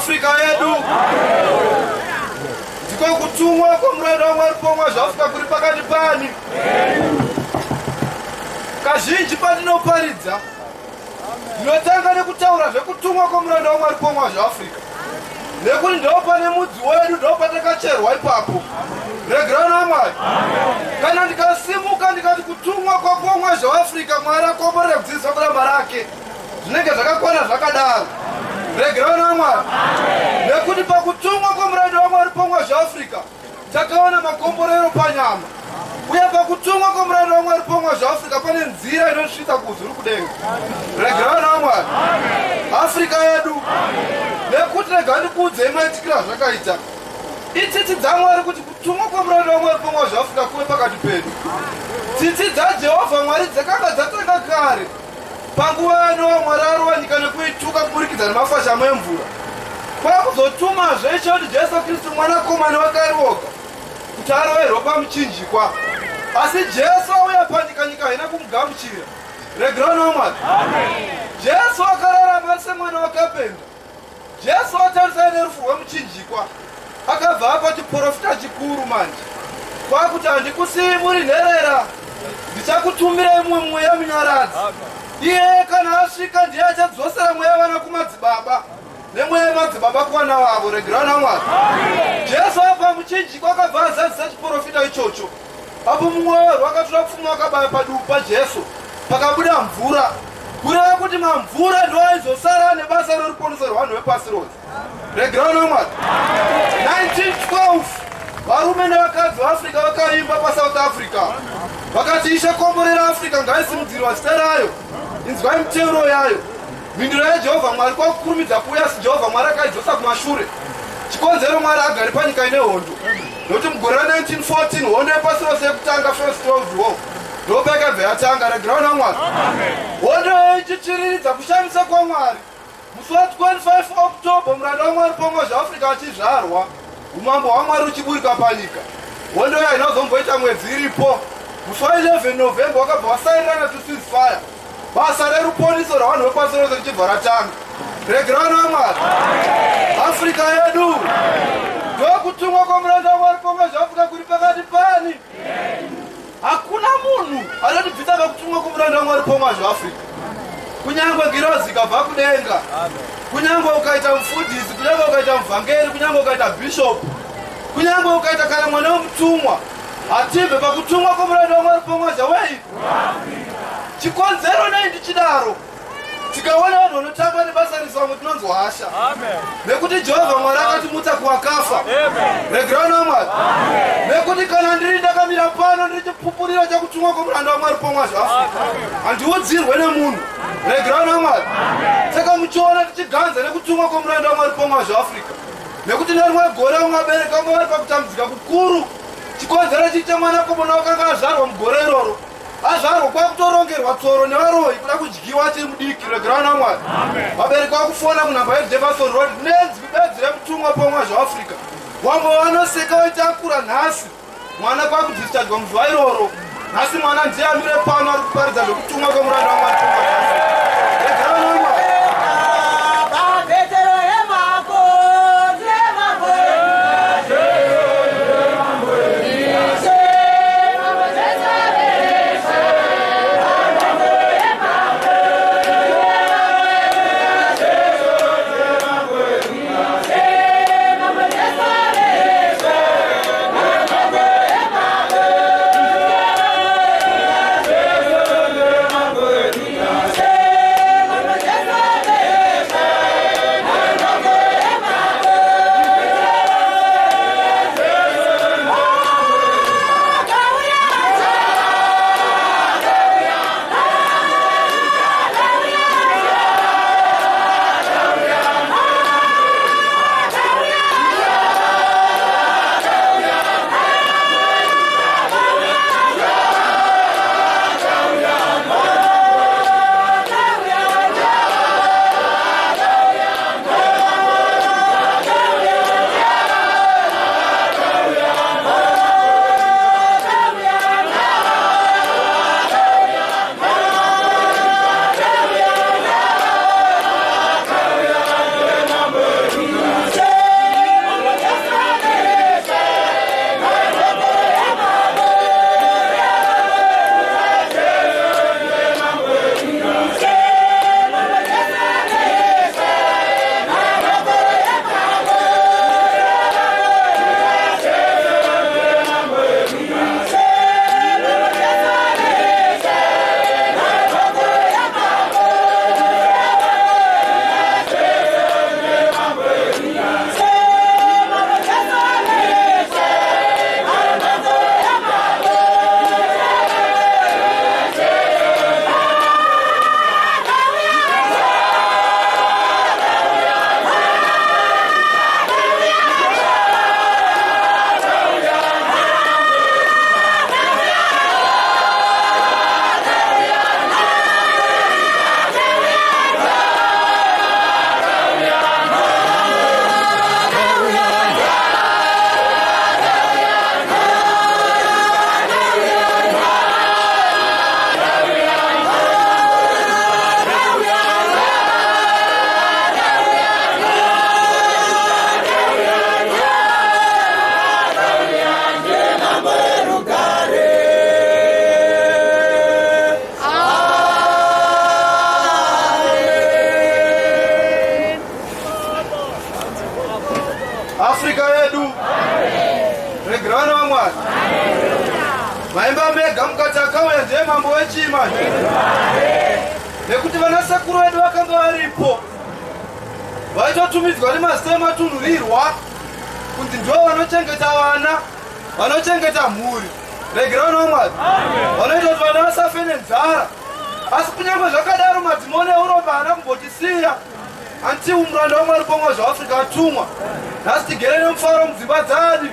Afrika yedu. Tiko kutumwa kwa mradi wa Mwari Pongwa zvaFrika kuri pakati pani. Kazhinji pandinoparidza ndinotanga nekutaura zvekutumwa kwomuranda waMwari Pongwa zvaAfrika, nekuti ndo pane mudzi wedu, ndo patakacherwa ipapo. Regerai naMwari. Kana ndikasimuka ndikati kutumwa kwaPongwa zvaAfrika, Mwari akomborera kudzidzisa kuramba rake, zvinenge zvakakwana zvakadaro. Regerai naMwari. Nekuti pakutumwa kwomuranda waMwari Pongwa zvaAfrika takaona makomborero panyama, uye pakutumwa kwomuranda waMwari Pongwa zvaAfrika pane nzira inosvitsa kuzuri kudenga. Regerai naMwari. Afrika yedu. Nekuti rega ndikuudzei maitikira zvakaita. Itsitsi dzaMwari kuti kutumwa kwomuranda waMwari Pongwa zvaAfrika kuve pakati pedu. Tsitsi dzaJehovha Mwari dzakanga dzatanga kare panguva yaNoa Mwari arova nyika nekuituka kuburikidza nemafashamo emvura. Kwakuzotumazve kuti Jesu Kristu mwanakomana wakaroga kuti aroverwe pamuchinjikwa. Asi Jesu auya panyika, nyika haina kumugamuchira. Regerai naMwari. Jesu akararama semwana wakapenda. Jesu atarisana nerufu rwemuchinjikwa, akabva apa chiprofita chikuru manje. Kwakuti handikusiyi muri nherera, ndichakutumirai mumwe mweya munyaradzi. Iye kana asvika ndiye achadzosera mweya vana kumadzibaba nemweya madzibaba kuvana vavo. Regerai naMwari. Jesu apa muchinjikwa akabva azadzisa chiprofita ichocho. Apo mumwe werwo akatora pfumo akabaya paduku paJesu, pakabuda mvura, kureva kuti mamvura ndo aizosara nebasa roruponeso rwevanhu vepasi rose. Regerai naMwari. 1912 varume nevakadzi veAfrica vakaimba paSouth Africa vakati Ishe komborera Afrika ngaisimudzirwa zita rayo, inzwai mitero yayo. Mhinduro yaJehovha Mwari kwakukurumidza kuuya, asi Jehovha Mwari akaidzosa kumashure. Chikonzero Mwari agari panyika ine hondo, nokuti mugore ra1914 hondo yepasi rose yekutanga First World War ndo pakabva yatanga. Regerai naMwari. Hondo ichichiriridza kushamisa kwaMwari. Musi wa25 October muranda waMwari Pongwa zvaAfrika achizvarwa, umambo hwaMwari uchiburika panyika. Hondo yayo inozomboita mwedzi iripo. Musi wa11 November wakabva wasairirana ceasefire, basa reruponiso rwavanhu vepasi rose richibva ratanga. Regerai naMwari. Afrika yedu. Ndokutumwa kwomuranda waMwari Pongwa zvaAfrika kuri pakati pani. Hakuna munhu anotibvisa pakutumwa kwomuranda waMwari Pongwa zvaAfrika. Kunyangwe girozi ikabva kudenga, kunyangwe ukaita mufundisi, kunyangwe ukaita muvhangeri, kunyangwe ukaita bhishopu, kunyangwe ukaita kana mwana wemutumwa, hatibve pakutumwa kwomuranda waMwari Pongwa zvaAfrika. Chikonzero nei ndichidaro, tikaona vanhu vanotamba nebasa risvamwe tinonzwa hasha, nekuti Jehovha Mwari akatimutsa kuvakafa. Regerai naMwari. Nekuti kana ndiri ndakamira pano ndichipupurira chakutumwa kwomuranda waMwari Pongwa zvaAfrika, handiudzirwe nemunhu. Regerai naMwari. Saka muchiona tichiganza nekutumwa kwomuranda waMwari Pongwa zvaAfrika, nekuti nerimwe gore umwe abereka vanga vari pakutambudzika kukuru. Chikonzero chiita mwanakomana wakanga azvarwa mugore iroro, azvarwa kwakutorongerwa tsoro nevaroyi kuda kudyiwa achiri mudiki. Regerai naMwari. Vabereki vakufona kunhamba yeJefferson Road, nenzwi bedzi remutumwa Pongwa zvaAfrika. Vamwe vanoseka vaitakura nhasi, mwana kwakudischargwa muzuva iroro. Nhasi mwana ndiye amire pano ari kuparidza zvekutumwa kwomuranda waMwari Pongwa zvaAfrika. Regerai naMwari. Yeah. Afrika yedu. Regerana wa Mwari. Maimba mega mukatakawe ndiye mambo wechima. Nekuti vanasakuru vedu vakanga varipo. Vaitotumidzwa nemasitema atunhurirwa kunzi ndivo vanochengeta vana, vanochengeta mhuri. Regerana wa Mwari. Vanoita kuti vana vasafe nenzara. Asi kunyange zvakadaro madzimoni eUropa haana kumbotisiya. Anti umuranda waMwari pomwe zvaAfrica atumwa. Nhasi tigere nemufaro mudzimba dzedu.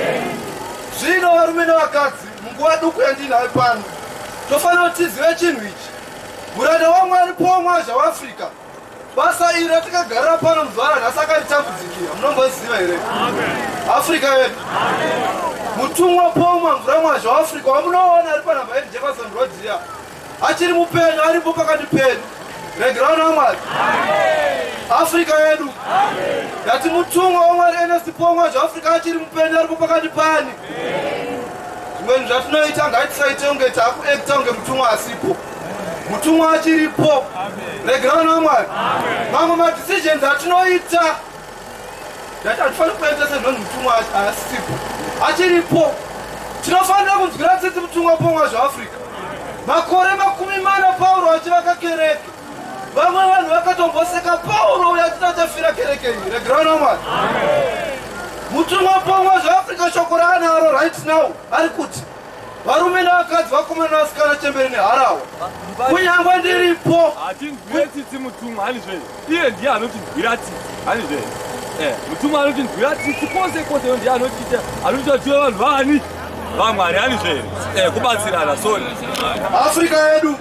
Zvino varume nevakadzi munguva duku yandinayo pano, tofanira kuti tizive chinhu ichi. Muranda waMwari pomwe zvaAfrica, basa iri ratakagarira pano muzuva ranhasi akaritambudzikira. Munomboziva here? Afrika yedu. Mutumwa pomwe mvura zvaAfrica wamunoona ari panhamba yeJefferson Road here. Achiri mupenyu, aripo pakati penyu. Regerana wa Mwari. Afrika yedu. Yati mutumwa waMwari Ernest pomwe zvaAfrica achiri mupenyu, aripo pakati pani. Zvimweni zvatinoita ngatisaite unge takuekta unge mutumwa asipo. Mutumwa achiripo. Regerana wa Mwari. Mamwe madecisions atinoita hatifani kuita sezvonzi mutumwa asipo. Achiripo. Tinofanira kunzwira tsitsi mutumwa pomwe zvaAfrica. Makore 40 Paulo achivaka kereke. Vamwe vanhu vakatomboseka Paulo uyo achitachafira kereke iyi. Regerana wa Mwari. Mutumwa pomwe zvaAfrica shoko raanaro right now ari kuti varume nevakadzi vakomana nevasikana chemberi neharahwa. Kunyangwe ndiripo. Hatinzwire tsitsi mutumwa hanizve. Iye ndiye anotinzwira tsitsi hanizve. Mutumwa anotinzwira tsitsi kwose ndiye anotiita tive vanhu vani vaMwari hanizve. Kubatsirana soni. Afrika yedu.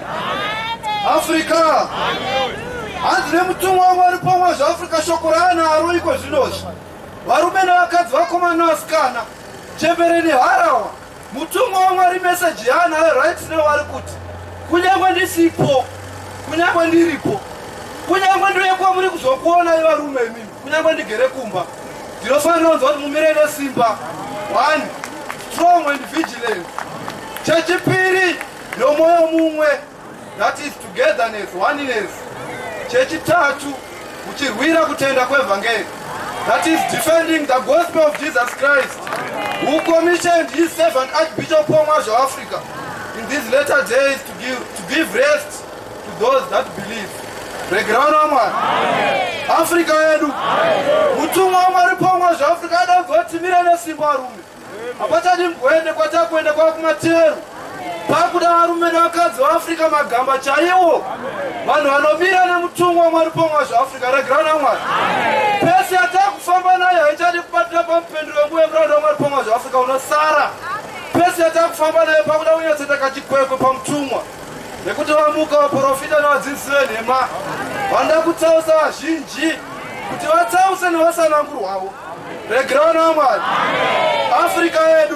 Afrika. Hanzi nemutumwa waMwari pomwe zvaAfrica shoko raanaro iko zvinozvi. Varume nevakadzi vakomana nevasikana chembere neharahwa. Mutumwa waMwari meseji yaanayo right now ari kuti kunyange ndisipo, kunyange ndiripo, kunyange ndiuye kwamuri kuzokuona varume mimi, kunyange ndigere kumba, ndinofanira kunzwa kuti mumire nesimba. 1. Strong and vigilant. Chechipiri nomoyo mumwe, that is togetherness, oneness. Chechitatu kuchirwira kutenda kwevhangeri, that is defending the gospel of Jesus Christ, who commissioned his servant Archbishop pomwe zvaAfrica in these latter days to give rest to those that believe. Regerana wa Mwari. Afrika yedu. Mutumwa waMwari pomwe zvaAfrica adanzwa timire nesimba varume. Hapachadi mgoende kwatakuenda kwakumateru. Pakuda varume nevakadzi vaAfrica magamba chaiwo. Vanhu vanomira nemutumwa waMwari pomwe zvaAfrica. Regerana wa Mwari. Pese yatakufamba nayo haichadi kubatira pamupendero wenguva yemuranda waMwari pomwe zvaAfrica unosara. Pese yatakufamba nayo pakuda kunyatseta kachikwekwe pamutumwa. Nekuti vamuka vaprofita nevadzidzisi venhema vanoda kutsausa vazhinji kuti vatsause nevasanangurwavo. Regerana wa Mwari. Afrika yedu.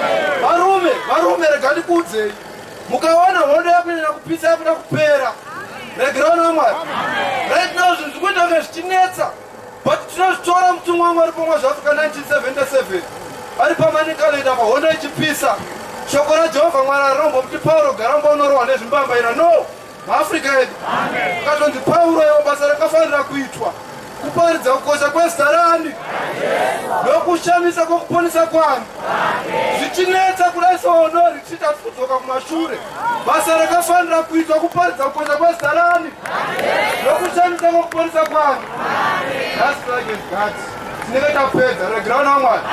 Varume rega ndikuudzei. Mukaona hondo yakunyanya kupisa yakuda kupera. Regerana wa Mwari. Right now zvinhu zvikuita kunge zvichinetsa. But tinozvitora mutumwa waMwari pomwe zvaAfrica 1977. Ari pamanikaloita pahondo ichipisa. Shoko raJehovha Mwari arombo kuti Paulo garamba unorohwa nezvimbambaira. No. MaAfrica yedu. Akatonzi Paulo iwo basa rakafanira kuitwa. Kuparidza kukosha kwezita rani. Nokushamisa kwokuponesa kwanu. Zvichinetsa kudai sehondo richiita kudzoka kumashure. Basa rakafanira kuitwa kuparidza kukosha kwezita rani. Nokushamisa kwokuponesa kwanu. That's like it's God. Tinenge tapedza. Regerana wa Mwari.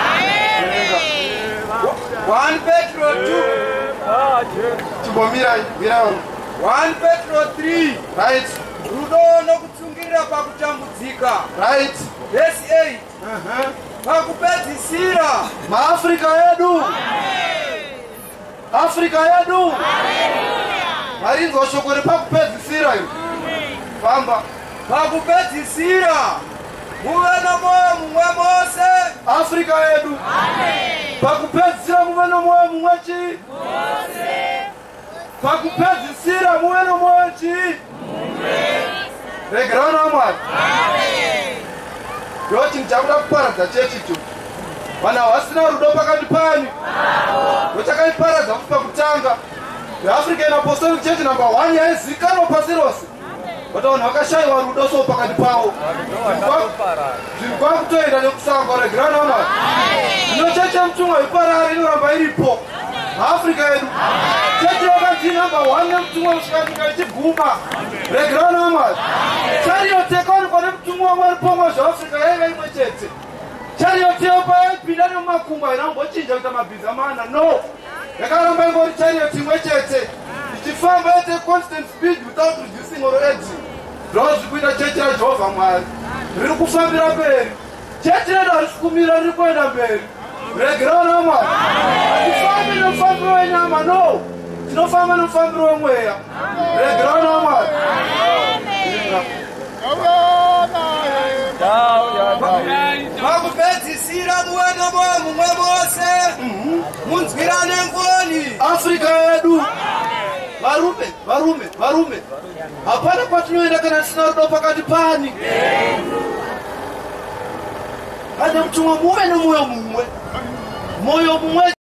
1 Petro 2. Chibomira 1 Petro 3. Right. Rudo nokutsungirira pakutambudzika. Right. Verse 8. Pakupedzisira. MaAfrica yedu. Afrika yedu. Marinzwa shoko repakupedzisira iro. Famba. Pakupedzisira. Muve nomoyo mumwe mose. Afrika yedu. Pakupedzisira muve nomoyo mumwe chi? Mose. Pakupedzisira muve nomoyo chi? Regerana wa Mwari. Ndo chinhu chakuda kuparadza chechi icho. Vanhu havasina rudo pakati panyu. Ndo chakaiparadza kuti pakutanga. The African Apostolic Church number 1 yaizikanwa pasi rose. wataona wakashaiwa rudo so pakati pavo zvinhu kwakutoenda nekusango regerana wamwari ino cheche mutumwa iparare inoramba iripo muafrica yedu cheche yakanzi namba 1 nemutumwa kusvika ichiguma regerana wamwari chariyotekaonekwa nemutumwa wamwari pomwe zveafrica yaiva imwe chete chariyoteopa yaipinda nemumakumbo ainambochinja kuita mabhiza mana no yakaramba ingori chariyoti imwe chete ichifamba at a constant speed without reducing or adding ndozvi kuita chechi rajehovha mwari riri kufambira mberi chechi redu harisikumira riri kuenda mberi regerana mwari hatifambi nemufambiro wenyama no tinofamba nemufambiro wemweya regerana mwari vakupedzisira muwendo mumwe mose munzwirane ngoni afrika yedu varume hapana kwatinoenda kana tisina rudo pakati pani ane mutumwa muve nemoyo mumwe